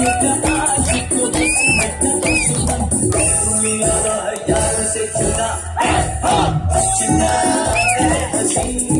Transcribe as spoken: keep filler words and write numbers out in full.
यार से जुदा है, हाँ, चिन्ना है हसीन।